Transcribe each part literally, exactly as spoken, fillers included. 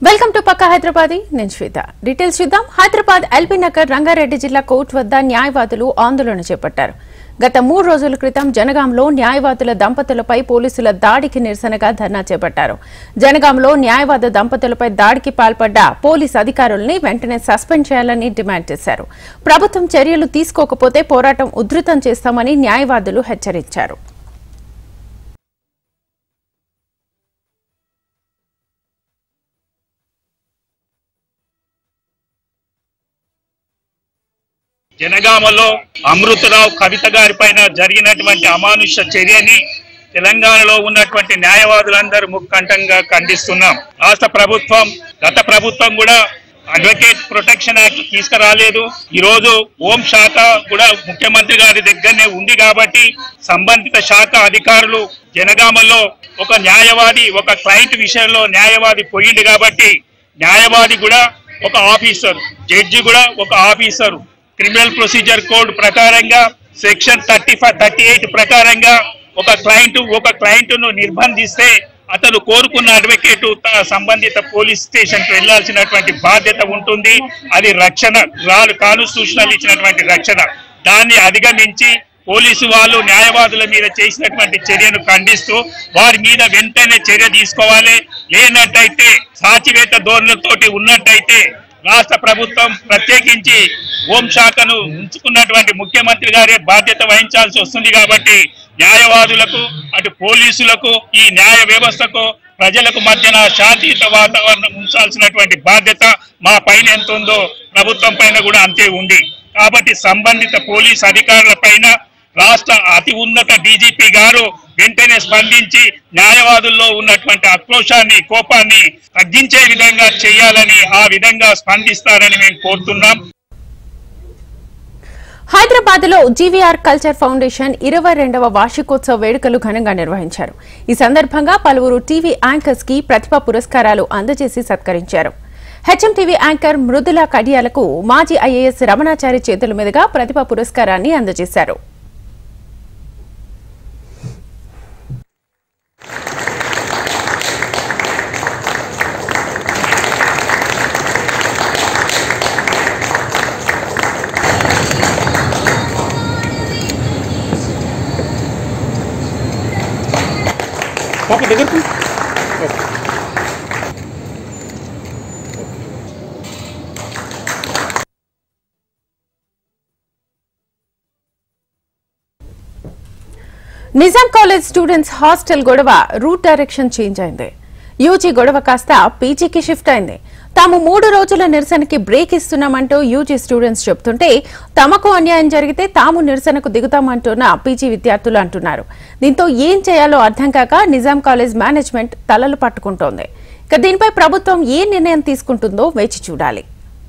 Welcome to పక్కా హైదరాబాద్. నేను శ్వేత. Details చూద్దాం. Hyderabad LB Nagar Rangareddy జిల్లా కోర్టు వద్ద న్యాయవాదులు ఆందోళన చేపట్టారు. గత మూడు రోజుల క్రితం జనగాంలో న్యాయవాదుల దంపతులపై పోలీసుల దాడికి నిరసనగా ధర్నా చేపట్టారు. జనగాంలో న్యాయవాద దంపతులపై దాడికి పాల్పడ్డ పోలీసు అధికారుల్ని వెంటనే సస్పెండ్ చేయాలని డిమాండ్ చేశారు. ప్రభుత్వం చర్యలు తీసుకోకపోతే పోరాటం ఉధృతం చేస్తామని న్యాయవాదులు హెచ్చరించారు. జనగామలో అమృతరావు కవిత గారి పైన జరిగినటువంటి అమానుష చర్యని తెలంగాణలో ఉన్నటువంటి న్యాయవాదులందరూ ముక్కంఠంగా ఖండిస్తున్నాం. రాష్ట్ర ప్రభుత్వం గత ప్రభుత్వం కూడా అడ్వకేట్ ప్రొటెక్షన్ యాక్ట్ తీసుకురాలేదు. ఈ రోజు హోం శాఖ కూడా ముఖ్యమంత్రి గారి దగ్గరనే ఉంది కాబట్టి సంబంధిత శాఖ అధికారులు జనగామలో ఒక న్యాయవాది ఒక క్లయింట్ విషయంలో న్యాయవాది పోయింది కాబట్టి న్యాయవాది కూడా ఒక ఆఫీసర్, జడ్జి కూడా ఒక ఆఫీసరు. క్రిమినల్ ప్రొసీజర్ కోడ్ ప్రకారంగా section thirty five thirty eight ప్రకారంగా ఒక క్లయింట్ ఒక క్లయింట్ ను నిర్బంధిస్తే అతను కోరుకున్న అడ్వకేట్ సంబంధిత పోలీస్ స్టేషన్ కు వెళ్లాల్సినటువంటి బాధ్యత ఉంటుంది. అది రక్షణ కాన్స్టిట్యూషనల్ ఇచ్చినటువంటి రక్షణ. దాన్ని అధిగమించి పోలీసు వాళ్ళు న్యాయవాదుల మీద చేసినటువంటి చర్యను ఖండిస్తూ వారి మీద వెంటనే చర్య తీసుకోవాలి. లేనట్టయితే సాచివేత ధోరణులతోటి ఉన్నట్టయితే రాష్ట్ర ప్రభుత్వం ప్రత్యేకించి హోంశాఖను ఉంచుకున్నటువంటి ముఖ్యమంత్రి గారే బాధ్యత వహించాల్సి వస్తుంది. కాబట్టి న్యాయవాదులకు అటు పోలీసులకు ఈ న్యాయ వ్యవస్థకు ప్రజలకు మధ్యన శాంతియుత వాతావరణం ఉంచాల్సినటువంటి బాధ్యత మా పైన ఎంత ఉందో ప్రభుత్వం పైన కూడా అంతే ఉంది. కాబట్టి సంబంధిత పోలీస్ అధికారుల పైన రాష్ట్ర అతి ఉన్నత డీజీపీ గారు వెంటనే స్పందించి న్యాయవాదుల్లో ఉన్నటువంటి ఆక్రోశాన్ని కోపాన్ని తగ్గించే విధంగా చేయాలని ఆ విధంగా స్పందిస్తారని మేము కోరుతున్నాం. హైదరాబాద్ లో జీవీఆర్ కల్చర్ ఫౌండేషన్ ఇరవై రెండవ వార్షికోత్సవ వేడుకలు ఘనంగా నిర్వహించారు. ఈ సందర్భంగా పలువురు టీవీ యాంకర్స్ కి ప్రతిభా పురస్కారాలు అందజేసి సత్కరించారు. హెచ్ఎం టీవీ యాంకర్ మృదుల కడియాలకు మాజీ ఐఏఎస్ రమణాచారి చేతుల మీదుగా ప్రతిభా పురస్కారాన్ని అందజేశారు. నిజాం కాలేజ్ స్టూడెంట్స్ హాస్టల్ గొడవ రూట్ డైరెక్షన్ చేంజ్ అయింది. యూజీ గొడవ కాస్త పీజీకి షిఫ్ట్ అయింది. తాము మూడు రోజుల నిరసనకి బ్రేక్ ఇస్తున్నామంటూ యూజీ స్టూడెంట్స్ చెబుతుంటే తమకు అన్యాయం జరిగితే తాము నిరసనకు దిగుతామంటున్న పీజీ విద్యార్థులు అంటున్నారు. దీంతో ఏం చేయాలో అర్థం కాక నిజాం కాలేజ్ మేనేజ్మెంట్ తలలు పట్టుకుంటోంది. ఇక దీనిపై ప్రభుత్వం ఏ నిర్ణయం తీసుకుంటుందో వేచి చూడాలి.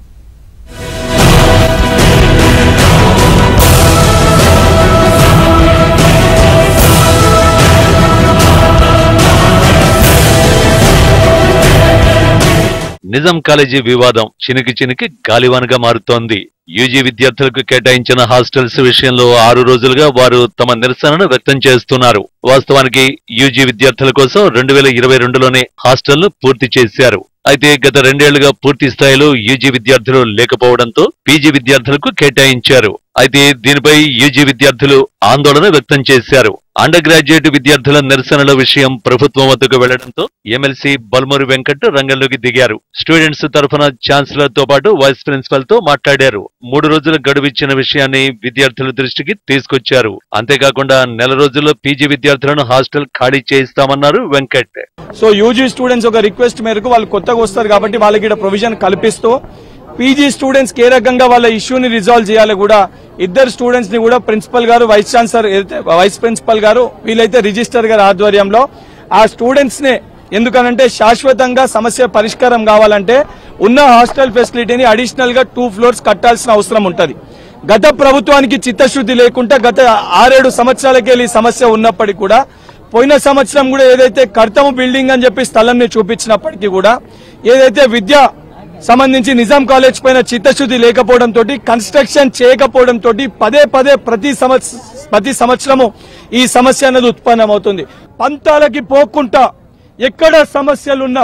నిజాం కాలేజీ వివాదం చినికి చినికి గాలివానగా మారుతోంది. యూజీ విద్యార్థులకు కేటాయించిన హాస్టల్స్ విషయంలో ఆరు రోజులుగా వారు తమ నిరసనను వ్యక్తం చేస్తున్నారు. వాస్తవానికి యూజీ విద్యార్థుల కోసం రెండు వేల ఇరవై రెండులోనే హాస్టల్ను పూర్తి చేశారు. అయితే గత రెండేళ్లుగా పూర్తి స్థాయిలో యూజీ విద్యార్థులు లేకపోవడంతో పీజీ విద్యార్థులకు కేటాయించారు. అయితే దీనిపై యూజీ విద్యార్థులు ఆందోళన వ్యక్తం చేశారు. అండర్ గ్రాడ్యుయేట్ విద్యార్థుల నిరసనల విషయం ప్రభుత్వం వద్దకు వెళ్లడంతో ఎమ్మెల్సీ బల్మూరి వెంకట్ రంగంలోకి దిగారు. స్టూడెంట్స్ తరఫున ఛాన్సలర్ తో పాటు వైస్ ప్రిన్సిపల్ తో మాట్లాడారు. మూడు రోజుల గడువిచ్చిన విషయాన్ని విద్యార్థుల దృష్టికి తీసుకొచ్చారు. అంతేకాకుండా నెల రోజుల్లో పీజీ విద్యార్థులను హాస్టల్ ఖాళీ చేయిస్తామన్నారు వెంకట్. సో యూజీ స్టూడెంట్స్ ఒక రిక్వెస్ట్ మేరకు వాళ్ళు కొత్తగా వస్తారు కాబట్టి వాళ్ళకి ఇక్కడ ప్రొవిజన్ కల్పిస్తూ పీజీ స్టూడెంట్స్ ఏ రకంగా వాళ్ళ ఇష్యూని రిజాల్వ్ చేయాలి కూడా ఇద్దరు స్టూడెంట్స్ ని కూడా ప్రిన్సిపల్ గారు వైస్ ఛాన్సలర్ వైస్ ప్రిన్సిపల్ గారు వీలైతే రిజిస్టర్ గారి ఆధ్వర్యంలో ఆ స్టూడెంట్స్ నే ఎందుకనంటే శాశ్వతంగా సమస్య పరిష్కారం కావాలంటే ఉన్న హాస్టల్ ఫెసిలిటీని అడిషనల్ గా టూ ఫ్లోర్స్ కట్టాల్సిన అవసరం ఉంటది. గత ప్రభుత్వానికి చిత్తశుద్ధి లేకుండా గత ఆరేడు సంవత్సరాలకెళ్ళి సమస్య ఉన్నప్పటికీ కూడా పోయిన సంవత్సరం కూడా ఏదైతే కర్తము బిల్డింగ్ అని చెప్పి స్థలం ని చూపించినప్పటికీ కూడా ఏదైతే విద్య సంబంధించి నిజాం కాలేజ్ పైన చిత్తశుద్ధి లేకపోవడంతో కన్స్ట్రక్షన్ చేయకపోవడంతో పదే పదే ప్రతి ప్రతి సంవత్సరము ఈ సమస్య అనేది ఉత్పన్నమవుతుంది. పంతాలకి పోకుండా ఎక్కడ సమస్యలున్నా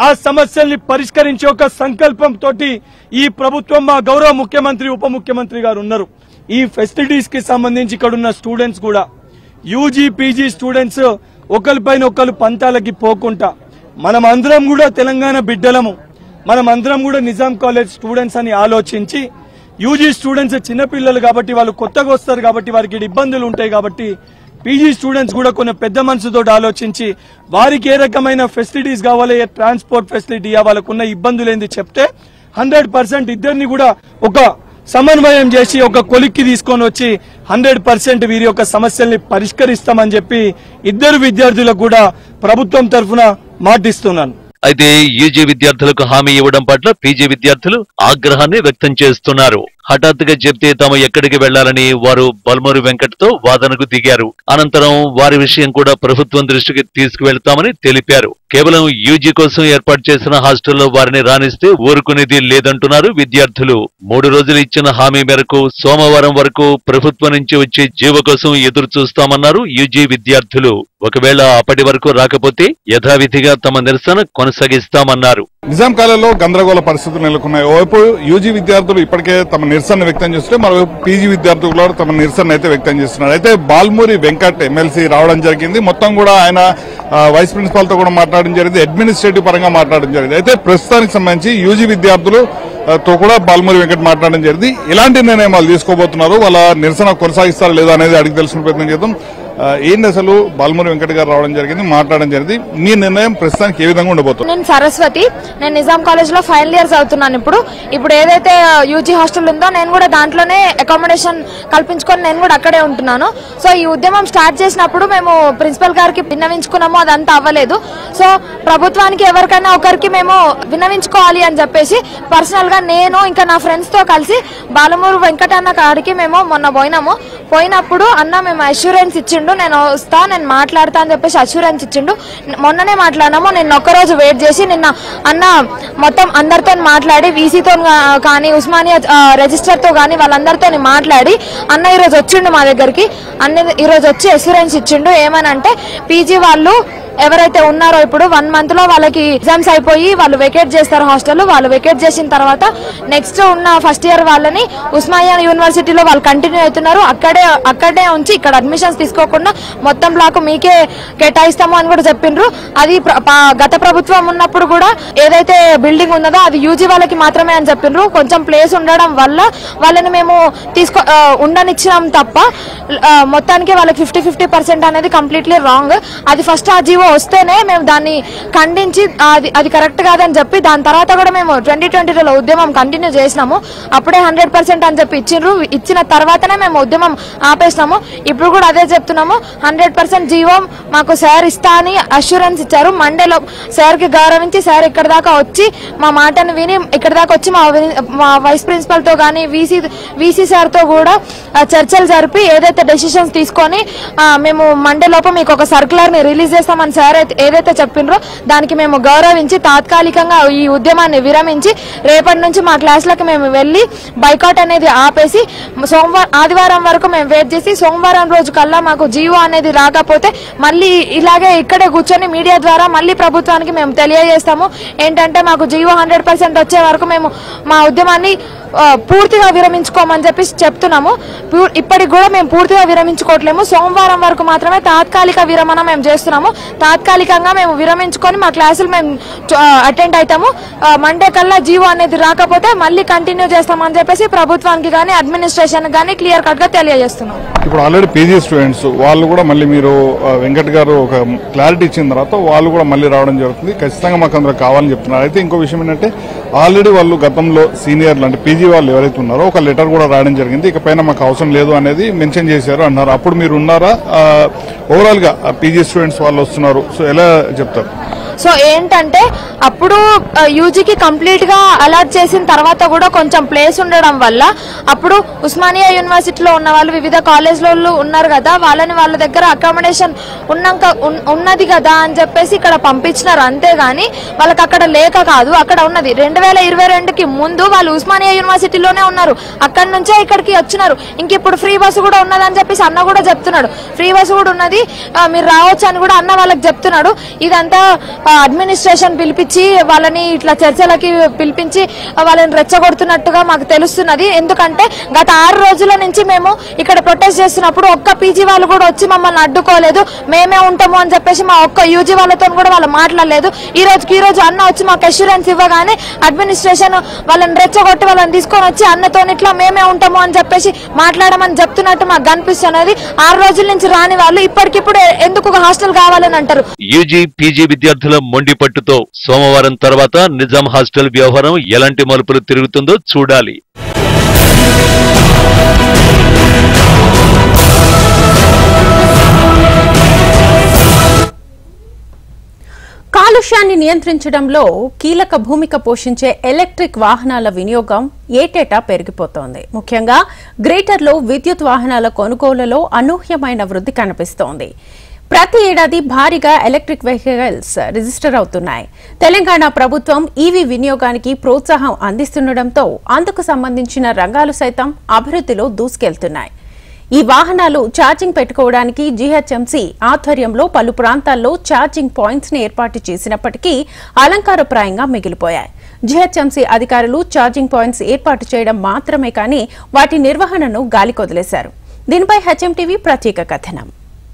ఆ సమస్యల్ని పరిష్కరించే ఒక సంకల్పంతో ఈ ప్రభుత్వం మా గౌరవ ముఖ్యమంత్రి ఉప ముఖ్యమంత్రి గారు ఉన్నారు. ఈ ఫెసిలిటీస్ కి సంబంధించి ఇక్కడ ఉన్న స్టూడెంట్స్ కూడా యూజీ పీజీ స్టూడెంట్స్ ఒకరిపైన ఒకరు పంతాలకి పోకుండా మనం అందరం కూడా తెలంగాణ బిడ్డలము, మనం అందరం కూడా నిజాం కాలేజ్ స్టూడెంట్స్ అని ఆలోచించి యూజీ స్టూడెంట్స్ చిన్నపిల్లలు కాబట్టి వాళ్ళు కొత్తగా వస్తారు కాబట్టి వారికి ఇబ్బందులు ఉంటాయి కాబట్టి పీజీ స్టూడెంట్స్ కూడా కొన్ని పెద్ద మనసుతో ఆలోచించి వారికి ఏ రకమైన ఫెసిలిటీస్ కావాలి, ట్రాన్స్పోర్ట్ ఫెసిలిటీ వాళ్ళకున్న ఇబ్బందులు ఏంది చెప్తే హండ్రెడ్ పర్సెంట్ ఇద్దరిని కూడా ఒక సమన్వయం చేసి ఒక కొలిక్కి తీసుకొని వచ్చి హండ్రెడ్ పర్సెంట్ వీరి యొక్క సమస్యల్ని పరిష్కరిస్తామని చెప్పి ఇద్దరు విద్యార్థులకు కూడా ప్రభుత్వం తరఫున మాటిస్తున్నాను. అయితే యూజీ విద్యార్థులకు హామీ ఇవ్వడం పట్ల పీజీ విద్యార్థులు ఆగ్రహాన్ని వ్యక్తం చేస్తున్నారు. హఠాత్తుగా చెప్తే తాము ఎక్కడికి వెళ్లాలని వారు బల్మూరి వెంకట్తో వాదనకు దిగారు. అనంతరం వారి విషయం కూడా ప్రభుత్వం దృష్టికి తీసుకువెళ్తామని తెలిపారు. కేవలం యూజీ కోసం ఏర్పాటు చేసిన హాస్టల్లో వారిని రాణిస్తే ఊరుకునేది లేదంటున్నారు విద్యార్థులు. మూడు రోజులు ఇచ్చిన హామీ మేరకు సోమవారం వరకు ప్రభుత్వం నుంచి వచ్చే జీవో కోసం ఎదురు చూస్తామన్నారు యూజీ విద్యార్థులు. ఒకవేళ అప్పటి వరకు రాకపోతే యథావిధిగా తమ నిరసన కొనసాగిస్తామన్నారు. నిజాం కాలేజీలో గందరగోళ పరిస్థితులు నెలకొన్నాయి. ఓవైపు యూజీ విద్యార్థులు ఇప్పటికే తమ నిరసన వ్యక్తం చేస్తుంటే మరోవైపు పీజీ విద్యార్థులు కూడా తమ నిరసన అయితే వ్యక్తం చేస్తున్నారు. అయితే బాల్మూరి వెంకట్ ఎమ్మెల్సీ రావడం జరిగింది. మొత్తం కూడా ఆయన వైస్ ప్రిన్సిపాల్ తో కూడా మాట్లాడడం జరిగింది, అడ్మినిస్ట్రేటివ్ పరంగా మాట్లాడడం జరిగింది. అయితే ప్రస్తుతానికి సంబంధించి యూజీ విద్యార్థులు తో కూడా బాల్మూరి వెంకట్ మాట్లాడడం జరిగింది. ఎలాంటి నిర్ణయాలు తీసుకోబోతున్నారు, వాళ్ళ నిరసన కొనసాగిస్తారా లేదా అనేది అడిగి తెలుసుకునే ప్రయత్నం చేద్దాం. ఏంటి అసలు బాల్మూరి వెంకట్ గారు రావడం జరిగింది, మాట్లాడడం జరిగింది, మీ నిర్ణయం ప్రస్తుతానికి ఏ విధంగా ఉండబోతుంది? నేను సరస్వతి, నేను నిజాం కాలేజ్ లో ఫైనల్ ఇయర్ చదువుతున్నాను. ఇప్పుడు ఇప్పుడు ఏదైతే యూజీ హాస్టల్ ఉందో నేను కూడా దాంట్లోనే అకామిడేషన్ కల్పించుకొని నేను కూడా అక్కడే ఉంటున్నాను. సో ఈ ఉద్యమం స్టార్ట్ చేసినప్పుడు మేము ప్రిన్సిపల్ గారికి విన్నవించుకున్నాము, అదంతా అవ్వలేదు. సో ప్రభుత్వానికి ఎవరికైనా ఒకరికి మేము విన్నవించుకోవాలి అని చెప్పేసి పర్సనల్ గా నేను ఇంకా నా ఫ్రెండ్స్ తో కలిసి బాలమూరు వెంకట అన్న కాడికి మేము మొన్న పోయినాము. పోయినప్పుడు అన్న మేము అష్యూరెన్స్ ఇచ్చిండు, నేను వస్తా నేను మాట్లాడతా అని చెప్పేసి అష్యూరెన్స్ ఇచ్చిండు. మొన్ననే మాట్లాడినాము. నిన్న ఒక్కరోజు వెయిట్ చేసి నిన్న అన్న మొత్తం అందరితో మాట్లాడి వీసీతో కానీ ఉస్మానియా రిజిస్టర్ తో కానీ వాళ్ళందరితో మాట్లాడి అన్న ఈరోజు వచ్చిండు మా దగ్గరికి. అన్న ఈరోజు వచ్చి అష్యూరెన్స్ ఇచ్చిండు. ఏమనంటే పీజీ వాళ్ళు ఎవరైతే ఉన్నారో ఇప్పుడు వన్ మంత్ లో వాళ్ళకి ఎగ్జామ్స్ అయిపోయి వాళ్ళు వెకేట్ చేస్తారు హాస్టల్. వాళ్ళు వెకేట్ చేసిన తర్వాత నెక్స్ట్ ఉన్న ఫస్ట్ ఇయర్ వాళ్ళని ఉస్మానియా యూనివర్సిటీలో వాళ్ళు కంటిన్యూ అవుతున్నారు. అక్కడే అక్కడే ఉంచి ఇక్కడ అడ్మిషన్స్ తీసుకోకుండా మొత్తం బ్లాక్ మీకే కేటాయిస్తాము అని కూడా చెప్పిండ్రు. అది గత ప్రభుత్వం ఉన్నప్పుడు కూడా ఏదైతే బిల్డింగ్ ఉన్నదో అది యూజీ వాళ్ళకి మాత్రమే అని చెప్పిండ్రు. కొంచెం ప్లేస్ ఉండడం వల్ల వాళ్ళని మేము తీసుకో ఉండనిచ్చినాం తప్ప మొత్తానికి వాళ్ళకి ఫిఫ్టీ ఫిఫ్టీ పర్సెంట్ అనేది కంప్లీట్లీ రాంగ్. అది ఫస్ట్ ఆ జీవో వస్తేనే మేము దాన్ని ఖండించి అది అది కరెక్ట్ కాదని చెప్పి దాని తర్వాత కూడా మేము ట్వంటీ ట్వంటీ టూలో ఉద్యమం కంటిన్యూ చేసినాము. అప్పుడే హండ్రెడ్ పర్సెంట్ అని చెప్పి ఇచ్చిండ్రు. ఇచ్చిన తర్వాతనే మేము ఉద్యమం ఆపేసినాము. ఇప్పుడు కూడా అదే చెప్తున్నాము, హండ్రెడ్ పర్సెంట్ జీవో మాకు సార్ ఇస్తా అని అష్యూరెన్స్ ఇచ్చారు. మండేలో సార్ కి గౌరవించి సార్ ఇక్కడ దాకా వచ్చి మా మాటను విని ఇక్కడ దాకా వచ్చి మా మా వైస్ ప్రిన్సిపల్ తో గానీ వీసీ వీసీ సార్ తో కూడా చర్చలు జరిపి ఏదైతే డెసిషన్స్ తీసుకొని మేము మండే లోపు మీకు ఒక సర్క్యులర్ ని రిలీజ్ చేస్తామని సార్ ఏదైతే చెప్పిండ్రో దానికి మేము గౌరవించి తాత్కాలికంగా ఈ ఉద్యమాన్ని విరమించి రేపటి నుంచి మా క్లాసులకు మేము వెళ్లి బైకాట్ అనేది ఆపేసి సోమవారం ఆదివారం వరకు మేము వెయిట్ చేసి సోమవారం రోజు కల్లా మాకు జీవో అనేది రాకపోతే మళ్ళీ ఇలాగే ఇక్కడే కూర్చొని మీడియా ద్వారా మళ్ళీ ప్రభుత్వానికి మేము తెలియజేస్తాము. ఏంటంటే మాకు జీవో హండ్రెడ్ పర్సెంట్ వచ్చే వరకు మేము మా ఉద్యమాన్ని పూర్తిగా విరమించుకోమని చెప్పి చెప్తున్నాము. ఇప్పటికి కూడా మేము పూర్తిగా విరమించుకోవట్లేము. సోమవారం వరకు మాత్రమే తాత్కాలిక విరమణ మేము చేస్తున్నాము. తాత్కాలికంగా మేము విరమించుకొని మా క్లాసులు మేము అటెండ్ అవుతాము. మండే కల్లా జీవో అనేది రాకపోతే మళ్ళీ కంటిన్యూ చేస్తామని చెప్పేసి ప్రభుత్వానికి కానీ అడ్మినిస్ట్రేషన్ కానీ క్లియర్ కట్ గా తెలియజేస్తున్నాం. ఇప్పుడు ఆల్రెడీ పీజీ స్టూడెంట్స్ వాళ్ళు కూడా మళ్ళీ మీరు వెంకట్ గారు ఒక క్లారిటీ ఇచ్చిన తర్వాత వాళ్ళు కూడా మళ్ళీ రావడం జరుగుతుంది. ఖచ్చితంగా మాకు అందరూ కావాలని చెప్తున్నారు. అయితే ఇంకో విషయం ఏంటంటే ఆల్రెడీ వాళ్ళు గతంలో సీనియర్లు అంటే పీజీ వాళ్ళు ఎవరైతే ఉన్నారో ఒక లెటర్ కూడా రాయడం జరిగింది, ఇకపైన మాకు అవసరం లేదు అనేది మెన్షన్ చేశారు అన్నారు. అప్పుడు మీరు ఉన్నారా? ఓవరాల్ గా పీజీ స్టూడెంట్స్ వాళ్ళు వస్తున్నారు, సో ఎలా చెప్తారు? సో ఏంటంటే అప్పుడు యూజీకి కంప్లీట్ గా అలాట్ చేసిన తర్వాత కూడా కొంచెం ప్లేస్ ఉండడం వల్ల అప్పుడు ఉస్మానియా యూనివర్సిటీలో ఉన్న వాళ్ళు వివిధ కాలేజ్లలో ఉన్నారు కదా, వాళ్ళని వాళ్ళ దగ్గర అకామిడేషన్ ఉన్నాక ఉన్నది కదా అని చెప్పేసి ఇక్కడ పంపించినారు. అంతేగాని వాళ్ళకి అక్కడ లేక కాదు, అక్కడ ఉన్నది. రెండు వేల ఇరవై రెండుకి ముందు వాళ్ళు ఉస్మానియా యూనివర్సిటీలోనే ఉన్నారు, అక్కడి నుంచే ఇక్కడికి వచ్చినారు. ఇంక ఇప్పుడు ఫ్రీ బస్సు కూడా ఉన్నదని చెప్పేసి అన్న కూడా చెప్తున్నాడు. ఫ్రీ బస్సు కూడా ఉన్నది, మీరు రావచ్చు అని కూడా అన్న వాళ్ళకి చెప్తున్నాడు. ఇదంతా అడ్మినిస్ట్రేషన్ పిలిపించి వాళ్ళని ఇట్లా చర్చలకి పిలిపించి వాళ్ళని రెచ్చగొడుతున్నట్టుగా మాకు తెలుస్తున్నది. ఎందుకంటే గత ఆరు రోజుల నుంచి మేము ఇక్కడ ప్రొటెస్ట్ చేస్తున్నప్పుడు ఒక్క పీజీ వాళ్ళు కూడా వచ్చి మమ్మల్ని అడ్డుకోలేదు, మేమే ఉంటాము అని చెప్పేసి మా ఒక్క యూజీ వాళ్ళతో కూడా వాళ్ళు మాట్లాడలేదు. ఈ రోజుకి ఈ రోజు అన్న వచ్చి మాకు అష్యూరెన్స్ ఇవ్వగానే అడ్మినిస్ట్రేషన్ వాళ్ళని రెచ్చగొట్టి వాళ్ళని తీసుకొని వచ్చి అన్నతో ఇట్లా మేమే ఉంటాము అని చెప్పేసి మాట్లాడమని చెప్తున్నట్టు మాకు కనిపిస్తున్నది. ఆరు రోజుల నుంచి రాని వాళ్ళు ఇప్పటికిప్పుడు ఎందుకు హాస్టల్ కావాలని అంటారు. యూజీ పీజీ విద్యార్థుల మొండి పట్టుతో సోమవారం తర్వాత నిజాం హాస్టల్ వ్యవహారం ఎలాంటి మలుపులు తిరుగుతుందో చూడాలి. కాలుష్యాన్ని నియంత్రించడంలో కీలక భూమిక పోషించే ఎలక్ట్రిక్ వాహనాల వినియోగం ఏటేటా పెరిగిపోతోంది. ముఖ్యంగా గ్రేటర్లో విద్యుత్ వాహనాల కొనుగోలులో అనూహ్యమైన వృద్ధి కనిపిస్తోంది. ప్రతి ఏడాది భారీగా ఎలక్ట్రిక్ వెహికల్స్ రిజిస్టర్ అవుతున్నాయి. తెలంగాణ ప్రభుత్వం ఈవీ వినియోగానికి ప్రోత్సాహం అందిస్తుండటంతో అందుకు సంబంధించిన రంగాలు సైతం అభివృద్ధిలో దూసుకెళ్తున్నాయి. ఈ వాహనాలు ఛార్జింగ్ పెట్టుకోవడానికి జీహెచ్ఎంసీ ఆధ్వర్యంలో పలు ప్రాంతాల్లో ఛార్జింగ్ పాయింట్స్ ని ఏర్పాటు చేసినప్పటికీ అలంకారప్రాయంగా మిగిలిపోయాయి. జీహెచ్ఎంసీ అధికారులు ఛార్జింగ్ పాయింట్స్ ఏర్పాటు చేయడం మాత్రమే కానీ వాటి నిర్వహణను గాలికొదిలేశారు. దీనిపై హెచ్ఎం టీవీ ప్రత్యేక కథనం.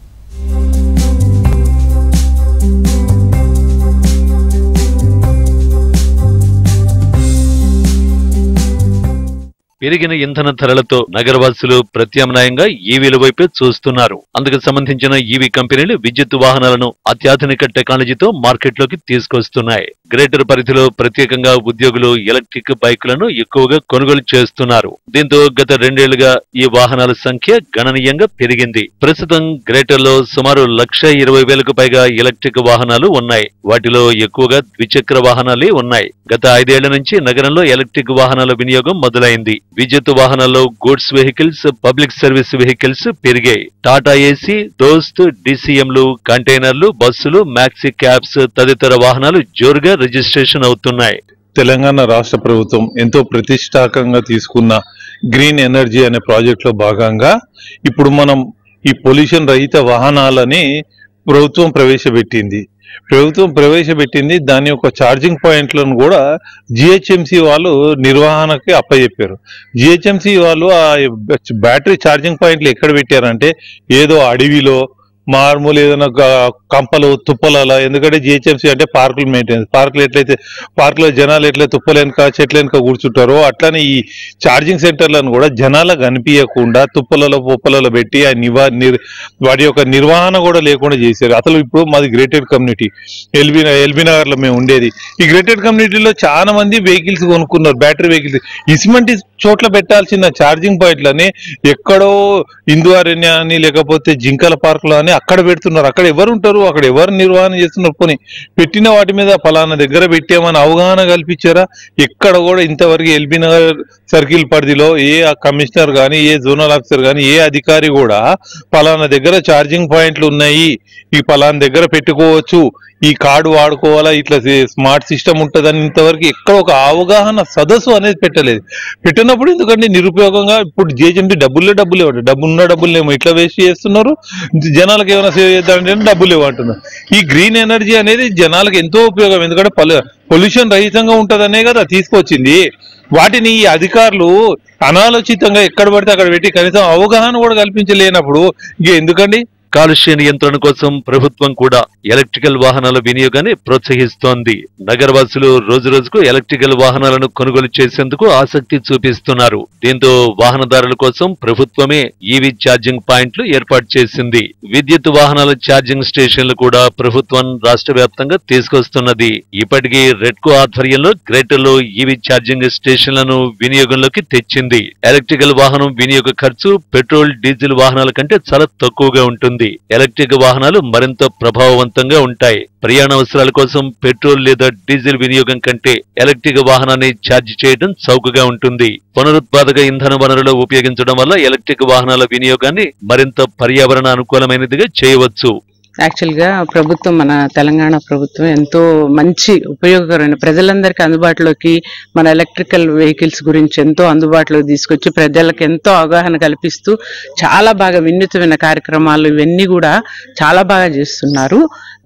పెరిగిన ఇంధన ధరలతో నగరవాసులు ప్రత్యామ్నాయంగా ఈవీల వైపే చూస్తున్నారు. అందుకు సంబంధించిన ఈవీ కంపెనీలు విద్యుత్ వాహనాలను అత్యాధునిక టెక్నాలజీతో మార్కెట్లోకి తీసుకొస్తున్నాయి. గ్రేటర్ పరిధిలో ప్రత్యేకంగా ఉద్యోగులు ఎలక్ట్రిక్ బైకులను ఎక్కువగా కొనుగోలు చేస్తున్నారు. దీంతో గత రెండేళ్లుగా ఈ వాహనాల సంఖ్య గణనీయంగా పెరిగింది. ప్రస్తుతం గ్రేటర్ లో సుమారు లక్ష ఇరవై వేలకు పైగా ఎలక్ట్రిక్ వాహనాలు ఉన్నాయి. వాటిలో ఎక్కువగా ద్విచక్ర వాహనాలే ఉన్నాయి. గత ఐదేళ్ల నుంచి నగరంలో ఎలక్ట్రిక్ వాహనాల వినియోగం మొదలైంది. విద్యుత్ వాహనాల్లో goods vehicles, public service vehicles పెరిగాయి. టాటా ఏసీ, దోస్త్, డీసీఎంలు, కంటైనర్లు, బస్సులు, మ్యాక్సీ క్యాబ్స్ తదితర వాహనాలు జోరుగా రిజిస్ట్రేషన్ అవుతున్నాయి. తెలంగాణ రాష్ట్ర ప్రభుత్వం ఎంతో ప్రతిష్టాత్మకంగా తీసుకున్న గ్రీన్ ఎనర్జీ అనే ప్రాజెక్ట్ లో భాగంగా ఇప్పుడు మనం ఈ పొల్యూషన్ రహిత వాహనాలని ప్రభుత్వం ప్రవేశపెట్టింది. ప్రభుత్వం ప్రవేశపెట్టింది దాని యొక్క ఛార్జింగ్ పాయింట్లను కూడా జిహెచ్ఎంసీ వాళ్ళు నిర్వహణకి అప్పచెప్పారు. జిహెచ్ఎంసీ వాళ్ళు ఆ బ్యాటరీ ఛార్జింగ్ పాయింట్లు ఎక్కడ పెట్టారంటే ఏదో అడవిలో మామూలు ఏదైనా కంపలు తుప్పల, ఎందుకంటే జిహెచ్ఎంసీ అంటే పార్కులు మెయింటెనెన్స్. పార్కులు ఎట్లయితే పార్కులో జనాలు ఎట్లయితే తుప్పలేనుక చెట్ల వెనుక కూర్చుంటారో అట్లానే ఈ ఛార్జింగ్ సెంటర్లను కూడా జనాలకు కనిపించకుండా తుప్పలలో పొప్పలలో పెట్టి ఆ నివా వాటి యొక్క నిర్వహణ కూడా లేకుండా చేశారు. అసలు ఇప్పుడు మాది gated community, LB LB Nagar లో మేము ఉండేది. ఈ గ్రేటెడ్ కమ్యూనిటీలో చాలా మంది వెహికల్స్ కొనుక్కున్నారు, బ్యాటరీ వెహికల్స్. ఇటువంటి చోట్ల పెట్టాల్సిన ఛార్జింగ్ పాయింట్లని ఎక్కడో హిందూ అరణ్య అని లేకపోతే జింకల పార్క్ లో అని అక్కడ పెడుతున్నారు. అక్కడ ఎవరు ఉంటారు, అక్కడ ఎవరు నిర్వహణ చేస్తున్నారు? పోనీ పెట్టిన వాటి మీద ఫలానా దగ్గర పెట్టామని అవగాహన కల్పించారా? ఎక్కడ కూడా ఇంతవరకు ఎల్బీ నగర్ సర్కిల్ పరిధిలో ఏ కమిషనర్ కానీ, ఏ జోనల్ ఆఫీసర్ కానీ, ఏ అధికారి కూడా ఫలానా దగ్గర ఛార్జింగ్ పాయింట్లు ఉన్నాయి, ఈ ఫలానా దగ్గర పెట్టుకోవచ్చు, ఈ కార్డు వాడుకోవాలా, ఇట్లా స్మార్ట్ సిస్టమ్ ఉంటుందని ఇంతవరకు ఎక్కడ ఒక అవగాహన సదస్సు అనేది పెట్టలేదు. పెట్టినప్పుడు ఎందుకంటే నిరుపయోగంగా ఇప్పుడు జేజెంపీ డబ్బులే డబ్బులు ఇవ్వండి, డబ్బు ఉన్న డబ్బులేమో ఇట్లా వేస్ట్ చేస్తున్నారు, జనాలకు ఏమైనా సేవ్ చేద్దామంటే డబ్బులు ఇవ్వంటున్నారు. ఈ గ్రీన్ ఎనర్జీ అనేది జనాలకు ఎంతో ఉపయోగం, ఎందుకంటే పొల్యూషన్ రహితంగా ఉంటదనే కదా తీసుకొచ్చింది. వాటిని ఈ అధికారులు అనాలోచితంగా ఎక్కడ పడితే అక్కడ పెట్టి కనీసం అవగాహన కూడా కల్పించలేనప్పుడు ఇక ఎందుకండి? కాలుష్య నియంత్రణ కోసం ప్రభుత్వం కూడా ఎలక్ట్రికల్ వాహనాల వినియోగాన్ని ప్రోత్సహిస్తోంది. నగరవాసులు రోజు రోజుకు ఎలక్ట్రికల్ వాహనాలను కొనుగోలు చేసేందుకు ఆసక్తి చూపిస్తున్నారు. దీంతో వాహనదారుల కోసం ప్రభుత్వమే ఈవీ ఛార్జింగ్ పాయింట్లు ఏర్పాటు చేసింది. విద్యుత్ వాహనాల ఛార్జింగ్ స్టేషన్లు కూడా ప్రభుత్వం రాష్ట్ర వ్యాప్తంగా తీసుకొస్తున్నది. ఇప్పటికీ రెడ్కో ఆధ్వర్యంలో గ్రేటర్ లో ఈవీ ఛార్జింగ్ స్టేషన్లను వినియోగంలోకి తెచ్చింది. ఎలక్ట్రికల్ వాహనం వినియోగ ఖర్చు పెట్రోల్, డీజిల్ వాహనాల కంటే చాలా తక్కువగా ఉంటుంది. ఎలక్ట్రిక్ వాహనాలు మరింత ప్రభావవంతంగా ఉంటాయి. ప్రయాణ అవసరాల కోసం పెట్రోల్ లేదా డీజిల్ వినియోగం కంటే ఎలక్ట్రిక్ వాహనాన్ని ఛార్జ్ చేయడం చౌకగా ఉంటుంది. పునరుత్పాదక ఇంధన వనరులు ఉపయోగించడం వల్ల ఎలక్ట్రిక్ వాహనాల వినియోగాన్ని మరింత పర్యావరణ అనుకూలమైనదిగా చేయవచ్చు. యాక్చువల్గా ప్రభుత్వం, మన తెలంగాణ ప్రభుత్వం ఎంతో మంచి ఉపయోగకరమైన ప్రజలందరికీ అందుబాటులోకి మన ఎలక్ట్రికల్ వెహికల్స్ గురించి ఎంతో అందుబాటులోకి తీసుకొచ్చి ప్రజలకు ఎంతో అవగాహన కల్పిస్తూ చాలా బాగా వినూత్నమైన కార్యక్రమాలు ఇవన్నీ కూడా చాలా బాగా చేస్తున్నారు.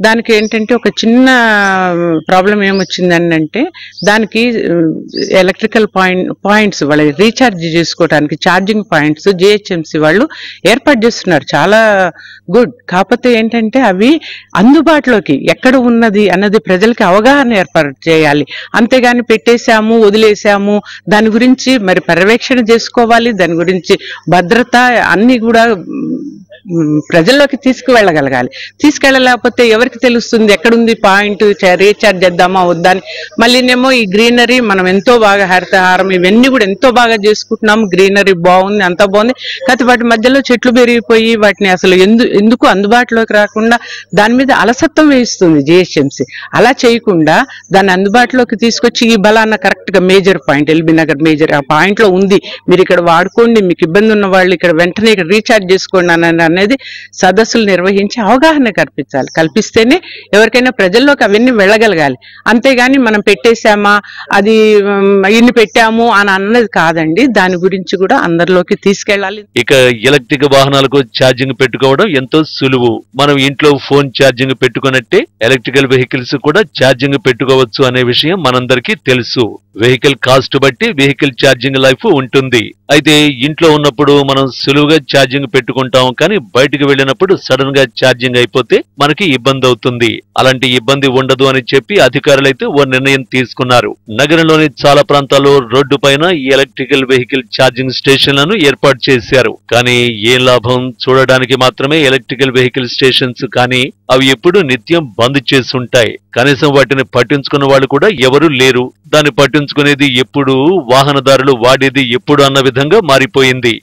దానికి ఏంటంటే ఒక చిన్న ప్రాబ్లం ఏమొచ్చిందని అంటే దానికి ఎలక్ట్రికల్ పాయింట్ పాయింట్స్ వాళ్ళ రీఛార్జ్ చేసుకోవడానికి ఛార్జింగ్ పాయింట్స్ జిహెచ్ఎంసి వాళ్ళు ఏర్పాటు చేస్తున్నారు, చాలా గుడ్. కాకపోతే ఏంటంటే అవి అందుబాటులోకి ఎక్కడ ఉన్నది అన్నది ప్రజలకి అవగాహన ఏర్పాటు చేయాలి. అంతేగాని పెట్టేశాము వదిలేసాము, దాని గురించి మరి పర్యవేక్షణ చేసుకోవాలి, దాని గురించి భద్రత అన్ని కూడా ప్రజల్లోకి తీసుకువెళ్ళగలగాలి. తీసుకెళ్ళలేకపోతే ఎవరికి తెలుస్తుంది ఎక్కడుంది పాయింట్, రీఛార్జ్ చేద్దామా వద్దా అని. మళ్ళీనేమో ఈ గ్రీనరీ మనం ఎంతో బాగా హరితహారం ఇవన్నీ కూడా ఎంతో బాగా చేసుకుంటున్నాము, గ్రీనరీ బాగుంది అంతా బాగుంది, కాకపోతే వాటి మధ్యలో చెట్లు పెరిగిపోయి వాటిని అసలు ఎందు ఎందుకు అందుబాటులోకి రాకుండా దాని మీద అలసత్వం వేస్తుంది జిహెచ్ఎంసీ. అలా చేయకుండా దాన్ని అందుబాటులోకి తీసుకొచ్చి ఈ బలాన్న కరెక్ట్ గా major point LB Nagar major ఆ పాయింట్ లో ఉంది, మీరు ఇక్కడ వాడుకోండి, మీకు ఇబ్బంది ఉన్న వాళ్ళు ఇక్కడ వెంటనే ఇక్కడ రీఛార్జ్ చేసుకోండి అని అనేది సదస్సులు నిర్వహించి అవగాహన కల్పించాలి. కల్పిస్తేనే ఎవరికైనా ప్రజల్లోకి అవన్నీ వెళ్ళగలగాలి. అంతేగాని మనం పెట్టేశామా అది ఇన్ని పెట్టాము అని అన్నది కాదండి, దాని గురించి కూడా అందరిలోకి తీసుకెళ్ళాలి. ఇక ఎలక్ట్రిక్ వాహనాలకు ఛార్జింగ్ పెట్టుకోవడం ఎంతో సులువు. మనం ఇంట్లో ఫోన్ ఛార్జింగ్ పెట్టుకున్నట్టే ఎలక్ట్రికల్ వెహికల్స్ కూడా ఛార్జింగ్ పెట్టుకోవచ్చు అనే విషయం మనందరికీ తెలుసు. వెహికల్ కాస్ట్ బట్టి వెహికల్ ఛార్జింగ్ లైఫ్ ఉంటుంది. అయితే ఇంట్లో ఉన్నప్పుడు మనం సులువుగా ఛార్జింగ్ పెట్టుకుంటాం, కానీ బయటకు వెళ్ళినప్పుడు సడన్ గా ఛార్జింగ్ అయిపోతే మనకి ఇబ్బంది అవుతుంది. అలాంటి ఇబ్బంది ఉండదు అని చెప్పి అధికారులైతే ఓ నిర్ణయం తీసుకున్నారు. నగరంలోని చాలా ప్రాంతాల్లో రోడ్డు పైన ఈ ఎలక్ట్రికల్ వెహికల్ ఛార్జింగ్ స్టేషన్లను ఏర్పాటు చేశారు. కానీ ఏం లాభం, చూడడానికి మాత్రమే ఎలక్ట్రికల్ వెహికల్ స్టేషన్స్, కానీ అవి ఎప్పుడు నిత్యం బంద్ చేసుంటాయి. కనీసం వాటిని పట్టించుకున్న వాళ్ళు కూడా ఎవరూ లేరు. దాన్ని పట్టించుకునేది ఎప్పుడు, వాహనదారులు వాడేది ఎప్పుడు అన్న విధంగా మారిపోయింది.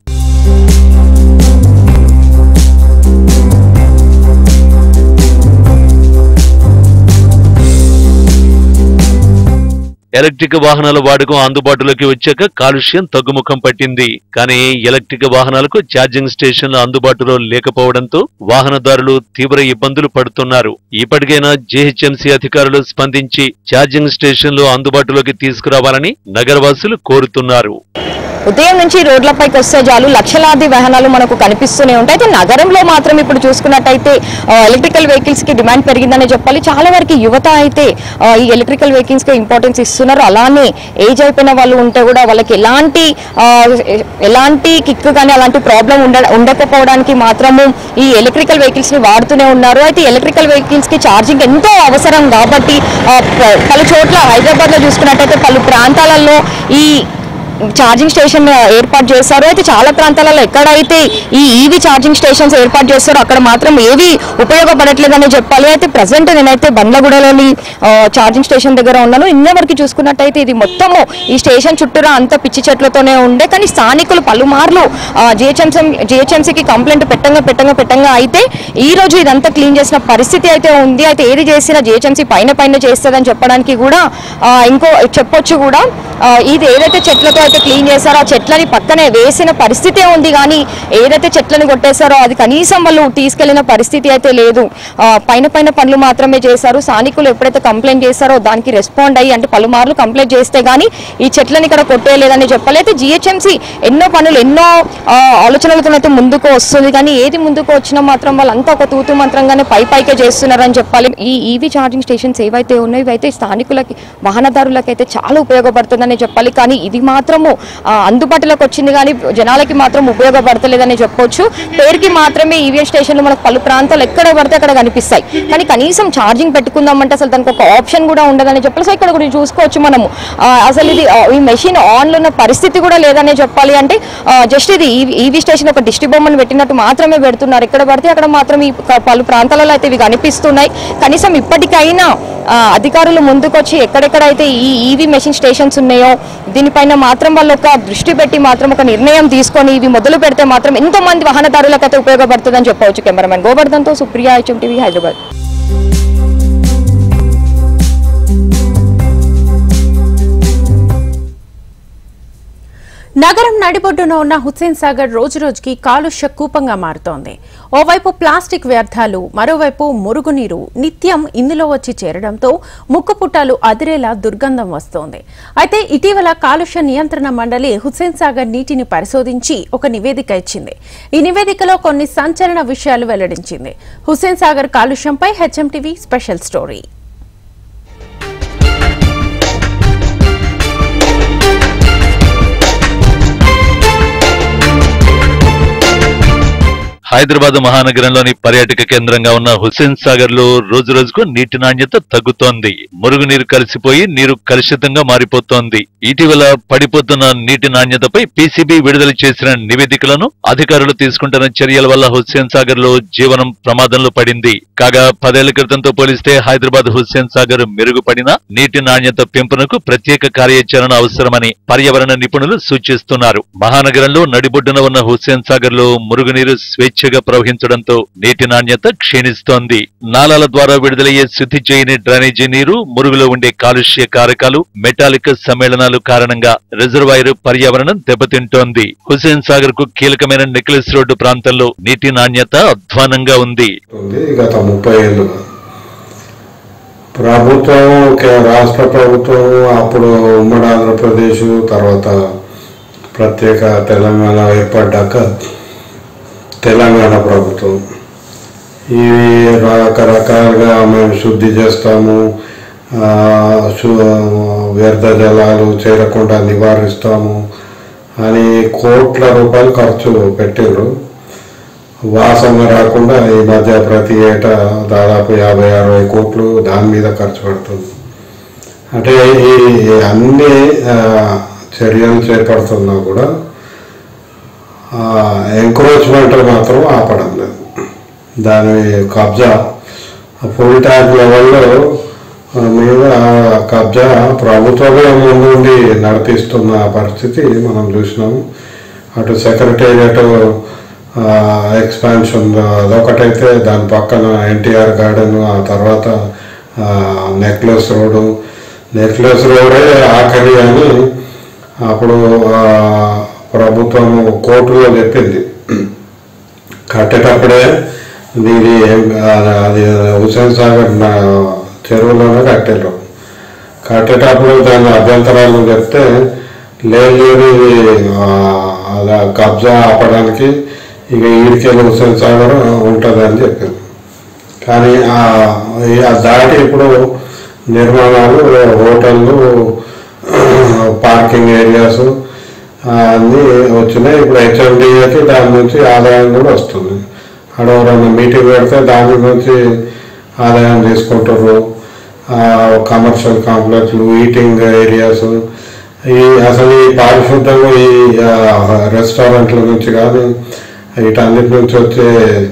ఎలక్ట్రిక్ వాహనాల వాడకం అందుబాటులోకి వచ్చాక కాలుష్యం తగ్గుముఖం పట్టింది. కానీ ఎలక్ట్రిక్ వాహనాలకు ఛార్జింగ్ స్టేషన్లు అందుబాటులో లేకపోవడంతో వాహనదారులు తీవ్ర ఇబ్బందులు పడుతున్నారు. ఇప్పటికైనా జీహెచ్ఎంసీ అధికారులు స్పందించి ఛార్జింగ్ స్టేషన్లు అందుబాటులోకి తీసుకురావాలని నగరవాసులు కోరుతున్నారు. ఉదయం నుంచి రోడ్లపైకి వస్తే చాలు లక్షలాది వాహనాలు మనకు కనిపిస్తూనే ఉంటాయి. అయితే నగరంలో మాత్రం ఇప్పుడు చూసుకున్నట్టయితే ఎలక్ట్రికల్ వెహికల్స్ కి డిమాండ్ పెరిగిందనే చెప్పాలి. చాలా వరకు యువత అయితే ఈ ఎలక్ట్రికల్ వెహికల్స్ కి ఇంపార్టెన్స్ ఇస్తున్నారు. అలానే ఏజ్ అయిపోయిన వాళ్ళు ఉంటే కూడా వాళ్ళకి ఎలాంటి ఎలాంటి కిక్ కానీ అలాంటి ప్రాబ్లం ఉండ ఉండకపోవడానికి మాత్రము ఈ ఎలక్ట్రికల్ వెహికల్స్ ని వాడుతూనే ఉన్నారు. అయితే ఎలక్ట్రికల్ వెహికల్స్ కి ఛార్జింగ్ ఎంతో అవసరం కాబట్టి పలు చోట్ల హైదరాబాద్ లో చూసుకున్నట్టయితే పలు ప్రాంతాలలో ఈ ఛార్జింగ్ స్టేషన్ ఏర్పాటు చేస్తారు. అయితే చాలా ప్రాంతాలలో ఎక్కడైతే ఈ ఈవీ ఛార్జింగ్ స్టేషన్స్ ఏర్పాటు చేస్తారో అక్కడ మాత్రం ఏవి ఉపయోగపడట్లేదని చెప్పాలి. అయితే ప్రజెంట్ నేనైతే బండ్లగూడలోని ఛార్జింగ్ స్టేషన్ దగ్గర ఉన్నాను. ఇన్న వరకు చూసుకున్నట్టయితే ఇది మొత్తము ఈ స్టేషన్ చుట్టూరా అంత పిచ్చి చెట్లతోనే ఉండే, కానీ స్థానికులు పలుమార్లు జిహెచ్ఎంసీ జిహెచ్ఎంసీకి కంప్లైంట్ పెట్టంగా పెట్టంగా పెట్టంగా అయితే ఈ రోజు ఇదంతా క్లీన్ చేసిన పరిస్థితి అయితే ఉంది. అయితే ఏది చేసినా జిహెచ్ఎంసీ పైన పైన చేస్తుందని చెప్పడానికి కూడా ఇంకో చెప్పొచ్చు కూడా. ఇది ఏదైతే చెట్లతో అయితే క్లీన్ చేశారో ఆ చెట్లని పక్కనే వేసిన పరిస్థితే ఉంది, కానీ ఏదైతే చెట్లను కొట్టేశారో అది కనీసం వాళ్ళు తీసుకెళ్లిన పరిస్థితి అయితే లేదు. పైన పైన పనులు మాత్రమే చేశారు. స్థానికులు ఎప్పుడైతే కంప్లైంట్ చేశారో దానికి రెస్పాండ్ అయ్యి, అంటే పలుమార్లు కంప్లైంట్ చేస్తే గానీ ఈ చెట్లను ఇక్కడ కొట్టేయలేదని చెప్పాలి. అయితే జిహెచ్ఎంసీ ఎన్నో పనులు ఎన్నో ఆలోచనలతో అయితే ముందుకు వస్తుంది, కానీ ఏది ముందుకు వచ్చినా మాత్రం వాళ్ళంతా ఒక తూతు మంత్రంగానే పై పైకే చేస్తున్నారని చెప్పాలి. ఈ ఈవీ ఛార్జింగ్ స్టేషన్స్ ఏవైతే ఉన్నాయో ఇవైతే స్థానికులకి వాహనదారులకి అయితే చాలా ఉపయోగపడుతుందని చెప్పాలి. కానీ ఇది మాత్రము అందుబాటులోకి వచ్చింది కానీ జనాలకి మాత్రం ఉపయోగపడతలేదని చెప్పొచ్చు. పేరుకి మాత్రమే ఈవీ స్టేషన్లు మనకు పలు ప్రాంతాలు ఎక్కడ పడితే అక్కడ కనిపిస్తాయి, కానీ కనీసం ఛార్జింగ్ పెట్టుకుందామంటే అసలు దానికి ఒక ఆప్షన్ కూడా ఉండదని చెప్పాలి. సో ఇక్కడ కూడా చూసుకోవచ్చు మనము అసలు ఇది ఈ మెషిన్ ఆన్లో ఉన్న పరిస్థితి కూడా లేదనే చెప్పాలి. అంటే జస్ట్ ఇది ఈవీ స్టేషన్ ఒక దిష్టి బొమ్మను పెట్టినట్టు మాత్రమే పెడుతున్నారు. ఎక్కడ పడితే అక్కడ మాత్రం ఈ పలు ప్రాంతాలలో అయితే ఇవి కనిపిస్తున్నాయి. కనీసం ఇప్పటికైనా అధికారులు ముందుకొచ్చి ఎక్కడెక్కడైతే ఈ ఈవీ మెషిన్ స్టేషన్స్ ఉన్నాయో దీనిపైన మాత్రం వాళ్ళు ఒక దృష్టి పెట్టి మాత్రం ఒక నిర్ణయం తీసుకొని ఇవి మొదలు పెడితే మాత్రం ఎంతో మంది వాహనదారులకు అయితే ఉపయోగపడుతుందని చెప్పవచ్చు. కెమెరామెన్ గోవర్ధన్తో సుప్రియా, హెచ్ఎం టీవీ, హైదరాబాద్. నగరం నడిబొడ్డున ఉన్న హుస్సేన్ సాగర్ రోజురోజుకి కాలుష్య కూపంగా మారుతోంది. ఓవైపు ప్లాస్టిక్ వ్యర్థాలు, మరోవైపు మురుగునీరు నిత్యం ఇందులో వచ్చి చేరడంతో ముక్కుపుట్టాలు అదిరేలా దుర్గంధం వస్తోంది. అయితే ఇటీవల కాలుష్య నియంత్రణ మండలి హుస్సేన్ సాగర్ నీటిని పరిశోధించి ఒక నివేదిక ఇచ్చింది. ఈ నివేదికలో కొన్ని సంచలన విషయాలు వెల్లడించింది. హుస్సేన్ సాగర్ కాలుష్యంపై హెచ్ఎంటీవీ స్పెషల్ స్టోరీ. హైదరాబాద్ మహానగరంలోని పర్యాటక కేంద్రంగా ఉన్న హుస్సేన్ సాగర్ లో రోజు రోజుకు నీటి నాణ్యత తగ్గుతోంది. మురుగునీరు కలిసిపోయి నీరు కలుషితంగా మారిపోతోంది. ఇటీవల పడిపోతున్న నీటి నాణ్యతపై పీసీబీ విడుదల చేసిన నివేదికలను అధికారులు తీసుకుంటున్న చర్యల వల్ల హుస్సేన్ సాగర్ లో జీవనం ప్రమాదంలో పడింది. కాగా పదేళ్ల క్రితంతో పోలిస్తే హైదరాబాద్ హుస్సేన్ సాగర్ మెరుగుపడిన నీటి నాణ్యత పెంపునకు ప్రత్యేక కార్యాచరణ అవసరమని పర్యావరణ నిపుణులు సూచిస్తున్నారు. మహానగరంలో నడిబొడ్డున ఉన్న హుస్సేన్ సాగర్ లో మురుగునీరు స్వేచ్ఛగా ప్రవహించడంతో నీటి నాణ్యత క్షీణిస్తోంది. నాలాల ద్వారా విడుదలయ్యే శుద్ధి చేయని డ్రైనేజీ నీరు, మురుగులో ఉండే కాలుష్య కారకాలు, మెటాలిక్ సమ్మేళనాలు కారణంగా రిజర్వాయర్ పర్యావరణం దెబ్బతింటోంది. హుస్సేన్ సాగర్ కు కీలకమైన నెక్లెస్ రోడ్డు ప్రాంతంలో నీటి నాణ్యత అధ్వానంగా ఉంది. గత ముప్పై ఏళ్ళుగా ప్రభుత్వం, రాష్ట్ర ప్రభుత్వం, అప్పుడు ఉమ్మడి ఆంధ్రప్రదేశ్, తర్వాత ప్రత్యేక తెలంగాణ ఏర్పడ్డాక తెలంగాణ ప్రభుత్వం ఇవి రకరకాలుగా మేము శుద్ధి చేస్తాము, వ్యర్థ జలాలు చేరకుండా నివారిస్తాము అని కోట్ల రూపాయలు ఖర్చు పెట్టారు. వాసన రాకుండా ఈ మధ్య ప్రతి ఏటా దాదాపు యాభై అరవై కోట్లు దాని మీద ఖర్చు పెడుతుంది. అంటే ఈ అన్ని చర్యలు చేపడుతున్నా కూడా ఎంక్రోచ్మెంట్ మాత్రం ఆపడం లేదు. దాని కబ్జా ఫుల్ ట్యాంక్ లెవెల్లో మీద కబ్జా ప్రభుత్వమే ముందుండి నడిపిస్తున్న పరిస్థితి మనం చూసినాము. అటు సెక్రటేరియట్ ఎక్స్పాన్షన్ అదొకటైతే, దాని పక్కన ఎన్టీఆర్ గార్డెన్, ఆ తర్వాత నెక్లెస్ రోడ్డు నెక్లెస్ రోడే ఆఖరి అని అప్పుడు ప్రభుత్వం కోర్టులో చెప్పింది. కట్టేటప్పుడే దీని అది హుస్సేన్ సాగర్ చెరువులోనే కట్టారు. కట్టేటప్పుడు దాని అభ్యంతరాలు చెప్తే లేదు, అలా కబ్జా ఆపడానికి ఇక ఈడికెళ్ళి హుస్సేన్ సాగర్ ఉంటుందని చెప్పింది. కానీ దాటి ఇప్పుడు నిర్మాణాలు, హోటళ్ళు, పార్కింగ్ ఏరియాస్ అన్నీ వచ్చినాయి. ఇప్పుడు హెచ్ఎండిఏకి దాని నుంచి ఆదాయం కూడా వస్తుంది. అక్కడ ఎవరైనా మీటింగ్ పెడితే దాని నుంచి ఆదాయం తీసుకుంటారు. కమర్షియల్ కాంప్లెక్స్లు, ఈటింగ్ ఏరియాస్, ఈ అసలు ఈ పారిశుద్ధంగా ఈ రెస్టారెంట్ల నుంచి కానీ వీటన్నిటి నుంచి వచ్చే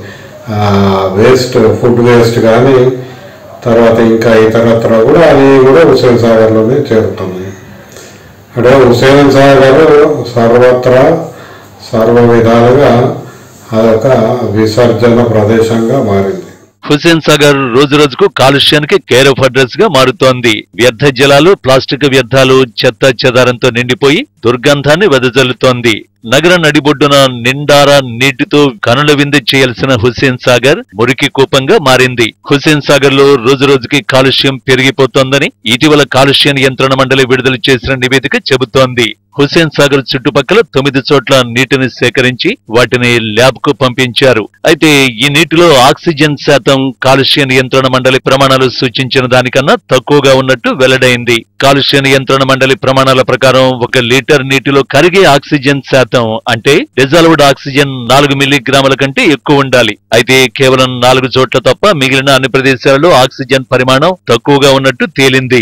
వేస్ట్, ఫుడ్ వేస్ట్ కానీ, తర్వాత ఇంకా ఇతరత్ర కూడా అది కూడా హుస్సేన్ సాగర్లోనే చేరుతుంది. అంటే హుస్సేన్ సాగర్ సర్వత్రా సర్వ విధాలుగా అదొక విసర్జన ప్రదేశంగా మారింది. హుస్సేన్ సాగర్ రోజు రోజుకు కాలుష్యానికి కేర్ ఆఫ్ అడ్రస్ గా మారుతోంది. వ్యర్థ జలాలు, ప్లాస్టిక్ వ్యర్థాలు చెత్త చెదారంతో నిండిపోయి దుర్గంధాన్ని వెదజల్లుతోంది. నగర నడిబొడ్డున నిండారా నీటితో కనుల విందు చేయాల్సిన హుస్సేన్ సాగర్ మురికి కూపంగా మారింది. హుస్సేన్ సాగర్ లో రోజు రోజుకి కాలుష్యం పెరిగిపోతోందని ఇటీవల కాలుష్య నియంత్రణ మండలి విడుదల చేసిన నివేదిక చెబుతోంది. హుస్సేన్ సాగర్ చుట్టుపక్కల తొమ్మిది చోట్ల నీటిని సేకరించి వాటిని ల్యాబ్ కు పంపించారు. అయితే ఈ నీటిలో ఆక్సిజన్ శాతం కాలుష్య నియంత్రణ మండలి ప్రమాణాలు సూచించిన దానికన్నా తక్కువగా ఉన్నట్టు వెల్లడైంది. కాలుష్య నియంత్రణ మండలి ప్రమాణాల ప్రకారం ఒక లీటర్ నీటిలో కరిగే ఆక్సిజన్ శాతం అంటే డిజాల్వ్డ్ ఆక్సిజన్ నాలుగు మిల్లీగ్రాముల కంటే ఎక్కువ ఉండాలి. అయితే కేవలం నాలుగు చోట్ల తప్ప మిగిలిన అన్ని ప్రదేశాలలో ఆక్సిజన్ పరిమాణం తక్కువగా ఉన్నట్టు తేలింది.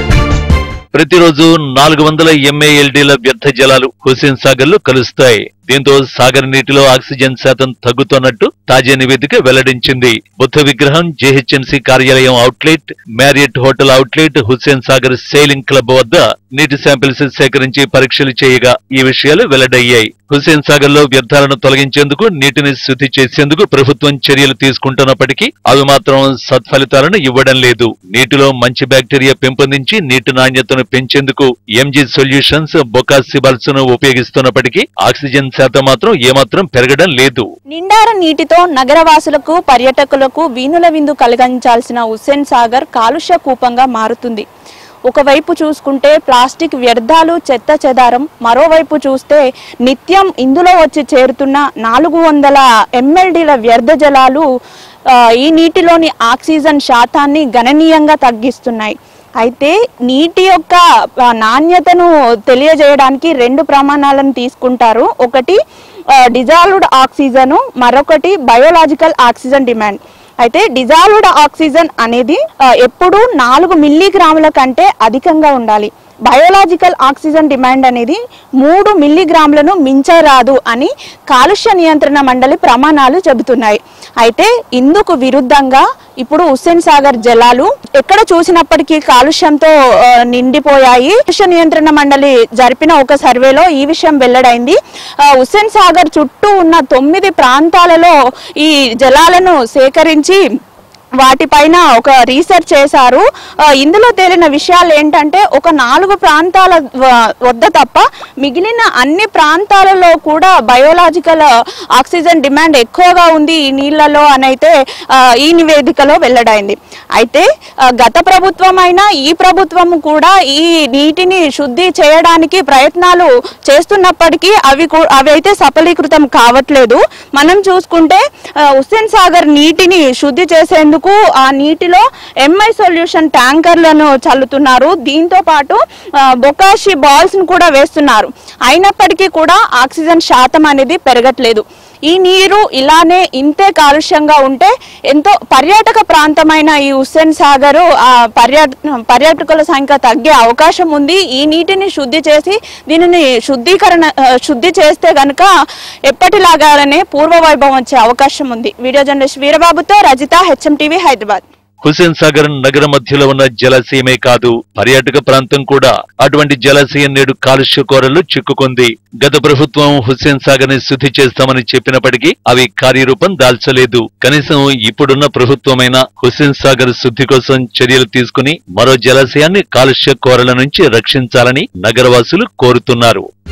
ప్రతిరోజు నాలుగు వందల ఎంఏఎల్డీల వ్యర్థ జలాలు హుస్సేన్ సాగర్ లో కలుస్తాయి. దీంతో సాగర్ నీటిలో ఆక్సిజన్ శాతం తగ్గుతున్నట్టు తాజా నివేదిక వెల్లడించింది. బుద్ధ విగ్రహం, జేహెచ్ఎంసీ కార్యాలయం outlet, Marriott hotel outlet, Hussain Sagar sailing club వద్ద నీటి శాంపిల్స్ సేకరించి పరీక్షలు చేయగా ఈ విషయాలు వెల్లడయ్యాయి. హుస్సేన్ సాగర్ లో వ్యర్థాలను తొలగించేందుకు, నీటిని శుద్ధి చేసేందుకు ప్రభుత్వం చర్యలు తీసుకుంటున్నప్పటికీ అవి మాత్రం సత్ఫలితాలను ఇవ్వడం లేదు. నీటిలో మంచి బ్యాక్టీరియా పెంపొందించి నీటి నాణ్యతను పెంచేందుకు ఎంజీ సొల్యూషన్స్, బొకాసిబల్స్ ను ఉపయోగిస్తున్నప్పటికీ ఆక్సిజన్ శాతం మాత్రం ఏమాత్రం పెరగడం లేదు. నిండార నీటితో నగరవాసులకు, పర్యాటకులకు వీణుల విందు కలిగించాల్సిన హుస్సేన్ సాగర్ కాలుష్య కూపంగా మారుతుంది. ఒకవైపు చూసుకుంటే ప్లాస్టిక్ వ్యర్థాలు, చెత్త చెదారం, మరోవైపు చూస్తే నిత్యం ఇందులో వచ్చి చేరుతున్న నాలుగు వందల ఎంఎల్డీల వ్యర్థ జలాలు ఈ నీటిలోని ఆక్సిజన్ శాతాన్ని గణనీయంగా తగ్గిస్తున్నాయి. అయితే నీటి యొక్క నాణ్యతను తెలియజేయడానికి రెండు ప్రమాణాలను తీసుకుంటారు. ఒకటి డిజాల్వ్డ్ ఆక్సిజన్, మరొకటి బయోలాజికల్ ఆక్సిజన్ డిమాండ్. అయితే డిజాల్వ్డ్ ఆక్సిజన్ అనేది ఎప్పుడు నాలుగు మిల్లీగ్రాముల కంటే అధికంగా ఉండాలి. బయోలాజికల్ ఆక్సిజన్ డిమాండ్ అనేది మూడు మిల్లీగ్రాములను మించరాదు అని కాలుష్య నియంత్రణ మండలి ప్రమాణాలు చెబుతున్నాయి. అయితే ఇందుకు విరుద్ధంగా ఇప్పుడు హుస్సేన్ సాగర్ జలాలు ఎక్కడ చూసినప్పటికీ కాలుష్యంతో నిండిపోయాయి. కాలుష్య నియంత్రణ మండలి జరిపిన ఒక సర్వేలో ఈ విషయం వెల్లడైంది. హుస్సేన్ సాగర్ చుట్టూ ఉన్న తొమ్మిది ప్రాంతాలలో ఈ జలాలను సేకరించి వాటిపైన ఒక రీసెర్చ్ చేశారు. ఇందులో తేలిన విషయాలు ఏంటంటే ఒక నాలుగు ప్రాంతాల వద్ద తప్ప మిగిలిన అన్ని ప్రాంతాలలో కూడా బయోలాజికల్ ఆక్సిజన్ డిమాండ్ ఎక్కువగా ఉంది ఈ నీళ్లలో అనైతే ఈ నివేదికలో వెల్లడైంది. అయితే గత ప్రభుత్వం అయినా ఈ ప్రభుత్వం కూడా ఈ నీటిని శుద్ధి చేయడానికి ప్రయత్నాలు చేస్తున్నప్పటికీ అవి అవి అయితే సఫలీకృతం కావట్లేదు. మనం చూసుకుంటే హుస్సేన్ సాగర్ నీటిని శుద్ధి చేసేందుకు ఆ నీటిలో ఎంఐ సొల్యూషన్ ట్యాంకర్లను చల్లుతున్నారు. దీంతో పాటు బొకాషి బాల్స్ ను కూడా వేస్తున్నారు. అయినప్పటికీ కూడా ఆక్సిజన్ శాతం అనేది పెరగట్లేదు. ఈ నీరు ఇలానే ఇంతే కాలుష్యంగా ఉంటే ఎంతో పర్యాటక ప్రాంతమైన ఈ హుస్సేన్ సాగర్ పర్యాటకుల సంఖ్య తగ్గే అవకాశం ఉంది. ఈ నీటిని శుద్ధి చేసి దీనిని శుద్ధీకరణ శుద్ధి చేస్తే గనుక ఎప్పటిలాగానే పూర్వ వైభవం వచ్చే అవకాశం ఉంది. వీడియో జర్నలిస్ట్ వీరబాబుతో రజిత, హెచ్ఎం టీవీ, హైదరాబాద్. హుస్సేన్ సాగర్ నగర మధ్యలో ఉన్న జలాశయమే కాదు, పర్యాటక ప్రాంతం కూడా. అటువంటి జలాశయం నేడు కాలుష్య కోరలు చిక్కుకుంది. గత ప్రభుత్వం హుస్సేన్ సాగర్ ని శుద్ధి చేస్తామని చెప్పినప్పటికీ అవి కార్యరూపం దాల్చలేదు. కనీసం ఇప్పుడున్న ప్రభుత్వమైనా హుస్సేన్ సాగర్ శుద్ధి కోసం చర్యలు తీసుకుని మరో జలాశయాన్ని కాలుష్య కోరల నుంచి రక్షించాలని నగరవాసులు కోరుతున్నారు.